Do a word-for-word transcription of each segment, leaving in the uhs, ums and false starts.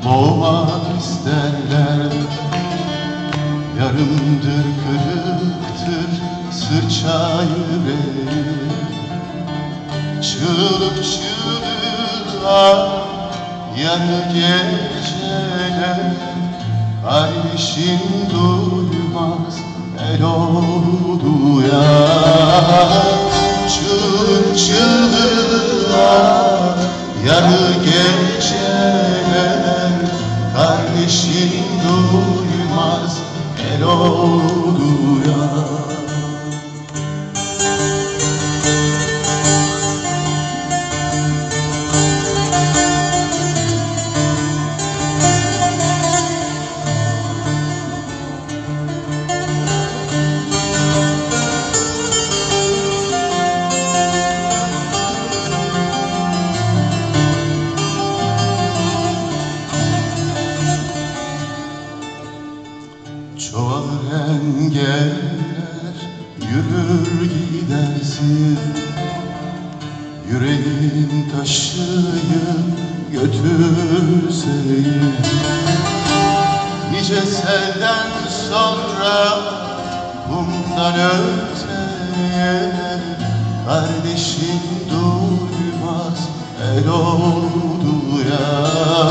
boğmak isterler. Yarımdır kırıktır sırça yüreği, çığlık çığlığa yanı geceler. Kardeşim duymaz el oldu ya, çığlık çığlığa yanı geceler. Kardeşim duymaz el oldu ya. Çoğalır engeller, yürür gidersin. Yüreğin taşıyıp götürseyim. Nice selden sonra bundan öteye, kardeşim duymaz el oldu ya.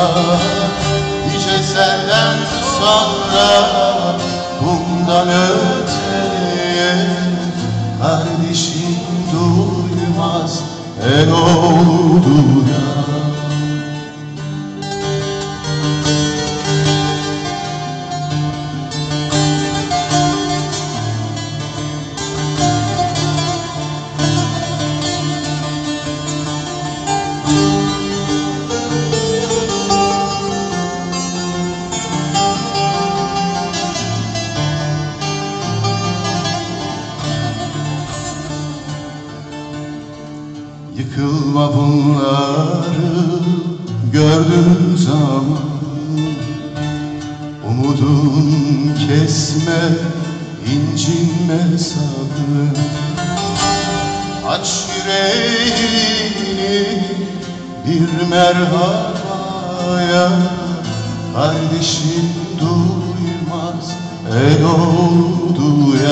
Nice selden sonra bundan öteye, kardeşim duymaz el oldu ya. Yıkılma bunları gördüğün zaman, umudun kesme, incinme sakın. Aç yüreğini bir merhabaya, kardeşim duymaz el oldu